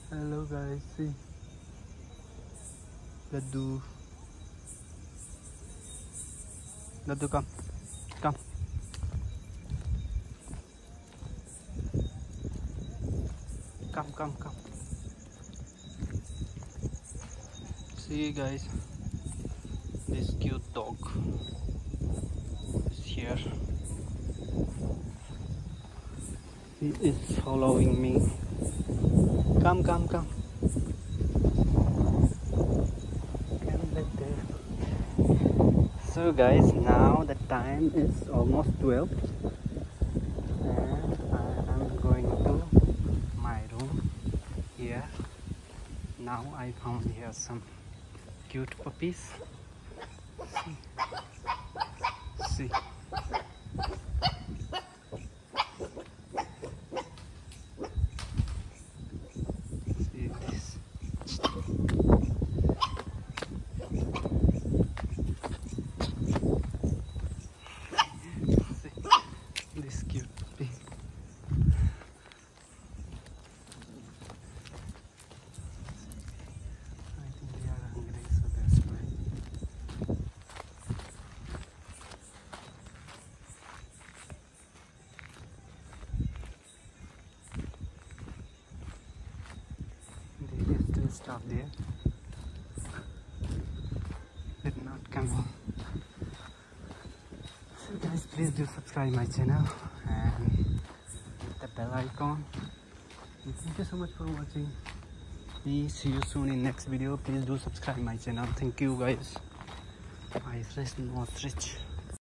Hello guys, see Laddu. Laddu, come. Come. Come. See guys, this cute dog is here. He is following me. Come. Come like this. So guys, now the time is almost 12 and I am going to my room here. Now I found here some cute puppies. See. See this. See this cute puppy. I think they are hungry, so that's why. They just still stop there. Did not come in. So guys, please do subscribe my channel and hit the bell icon. And thank you so much for watching. Please see you soon in next video. Please do subscribe my channel. Thank you guys. I rest not rich.